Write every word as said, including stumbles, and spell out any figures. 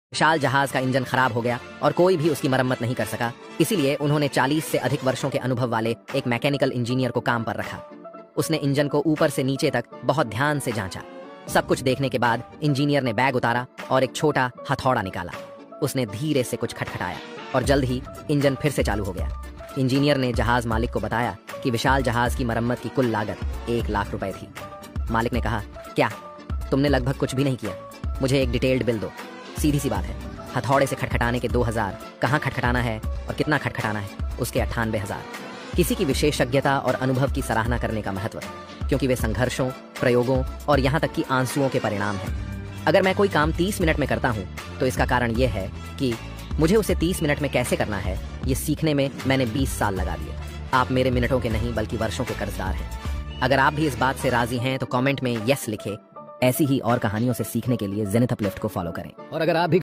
विशाल जहाज का इंजन खराब हो गया और कोई भी उसकी मरम्मत नहीं कर सका। इसीलिए उन्होंने चालीस से अधिक वर्षों के अनुभव वाले एक मैकेनिकल इंजीनियर को काम पर रखा। उसने इंजन को ऊपर से नीचे तक बहुत ध्यान से जांचा। सब कुछ देखने के बाद इंजीनियर ने बैग उतारा और एक छोटा हथौड़ा निकाला। उसने धीरे से कुछ खटखटाया और जल्द ही इंजन फिर से चालू हो गया। इंजीनियर ने जहाज मालिक को बताया कि विशाल जहाज की मरम्मत की कुल लागत एक लाख रुपए थी। मालिक ने कहा, क्या तुमने लगभग कुछ भी नहीं किया? मुझे एक डिटेल्ड बिल दो। सीधी सी बात है, हथौड़े से खटखटाने के दो हजार, कहाँ खटखटाना है और कितना खटखटाना है उसके अट्ठानवे हजार। किसी की विशेषज्ञता और अनुभव की सराहना करने का महत्व, क्योंकि वे संघर्षों, प्रयोगों और यहाँ तक कि आंसुओं के परिणाम हैं। अगर मैं कोई काम तीस मिनट में करता हूँ तो इसका कारण यह है कि मुझे उसे तीस मिनट में कैसे करना है ये सीखने में मैंने बीस साल लगा दिए। आप मेरे मिनटों के नहीं बल्कि वर्षों के कर्जदार हैं। अगर आप भी इस बात से राजी हैं तो कमेंट में यस लिखें। ऐसी ही और कहानियों से सीखने के लिए जेनिथ अपलिफ्ट को फॉलो करें। और अगर आप भी